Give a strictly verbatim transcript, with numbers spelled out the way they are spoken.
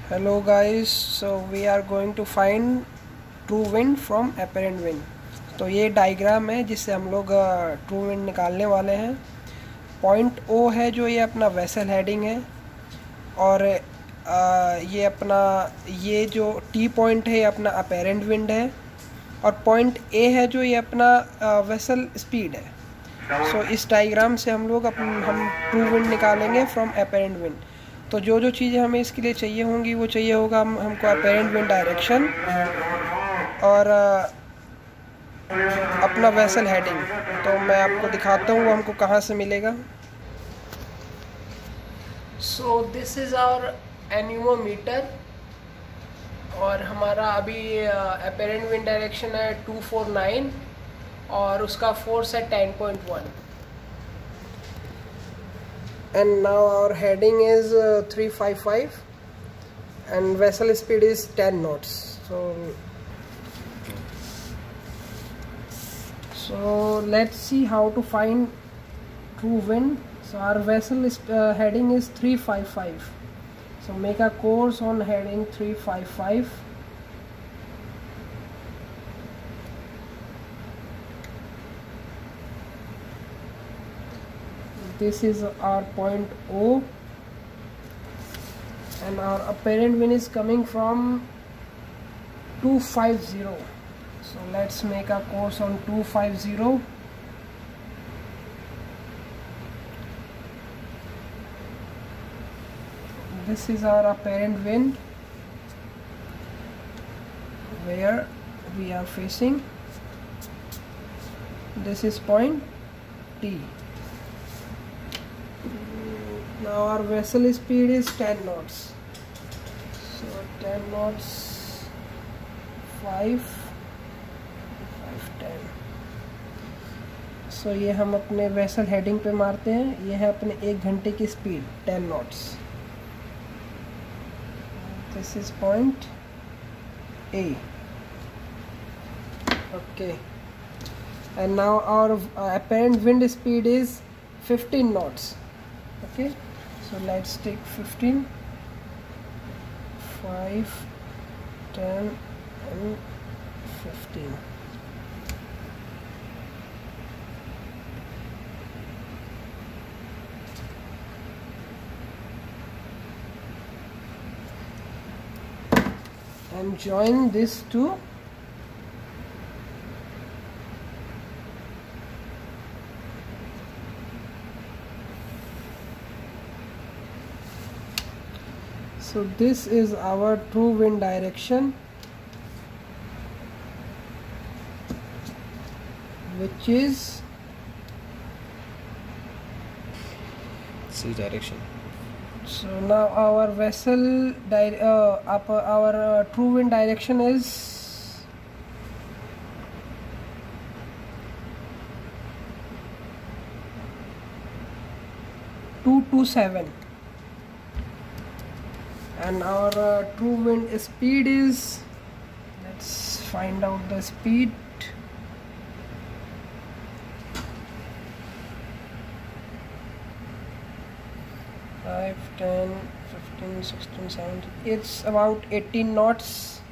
Hello guys, so we are going to find true wind from apparent wind। तो ये diagram है जिससे हम लोग ट्रू विंड निकालने वाले हैं। पॉइंट ओ है जो ये अपना वेसल हेडिंग है, और आ, ये अपना ये जो टी पॉइंट है ये अपना अपैरेंट विंड है, और पॉइंट ए है जो ये अपना वेसल स्पीड है। सो so, इस डायग्राम से हम लोग अपन हम ट्रू विंड निकालेंगे फ्रॉम अपैरेंट विंड। तो जो जो चीज़ें हमें इसके लिए चाहिए होंगी वो चाहिए होगा हम हमको अपैरेंट विंड डायरेक्शन और अपना वेसल हेडिंग। तो मैं आपको दिखाता हूँ वो हमको कहाँ से मिलेगा। So this is our anemometer, और हमारा अभी अपैरेंट विंड डायरेक्शन है टू फोर नाइन और उसका फोर्स है ten point one. And now our heading is uh, three five five and vessel speed is ten knots. So so let's see how to find true wind. So our vessel is, uh, heading is three five five. So make a course on heading three five five. This is our point O, and our apparent wind is coming from two fifty. So let's make a course on two fifty. This is our apparent wind where we are facing. This is point T. Now our vessel speed is ten knots. So ten knots, five, five, ten. So ये हम अपने vessel heading पे मारते हैं। ये है अपने एक घंटे की speed ten knots. This is point A. Okay. And now our uh, apparent wind speed is fifteen knots. Okay. So let's take fifteen, five, ten and fifteen. And join this to So this is our true wind direction, which is C direction. So now our vessel di uh, up, uh, our uh, true wind direction is two two seven. And our uh, true wind speed is, let's find out the speed. five, ten, fifteen, sixteen, seventeen. It's about eighteen knots.